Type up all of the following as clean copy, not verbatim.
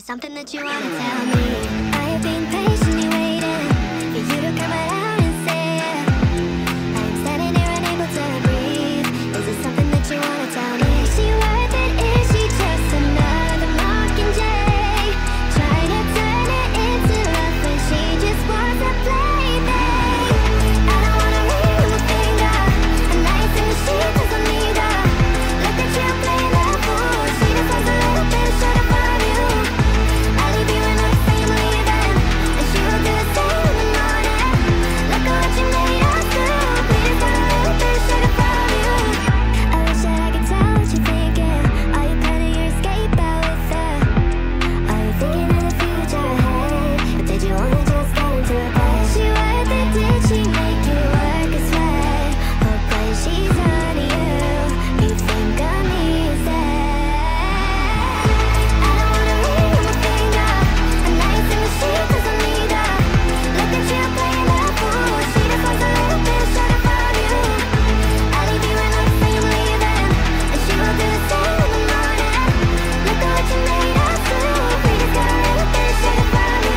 something that you wanna tell me? I have been patiently waiting for you to come around and say it. I'm standing here unable to breathe. Is it something that you wanna tell me? Is she worth it? Is she just another mockingjay? Trying to turn it into love when she just wants a plaything. I don't wanna ring on my finger. A knife in the sheet doesn't need her. Look at you playing that fool. She just wants a little bit short from you. I'll leave you in my family event, and she will do the same in the morning. Look at what you made us do. We just got a little bit short from you. I wish that I could tell what you're thinking. Are you planning your escape out with her? Are you thinking of the future ahead? Or did you wanna just get into a bed? Is she worth it? Did she make you work a sweat? Or play she's on you? You think of me instead. I don't wanna ring on my finger. A knife in the sheet doesn't need her. Look at you playing that fool. She just wants a little bit short from you. I'll leave you in my family event, and she will do the same in the morning. Look at what you made us do. We just got a little bit short from you.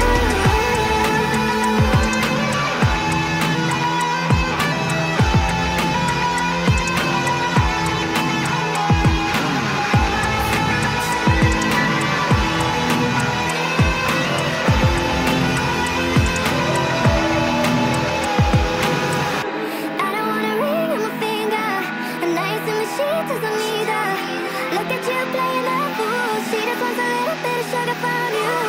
I don't wanna ring on my finger. A knife in the sheet doesn't need her. Look at you playing that fool. She just wants a little bit of sugar from you.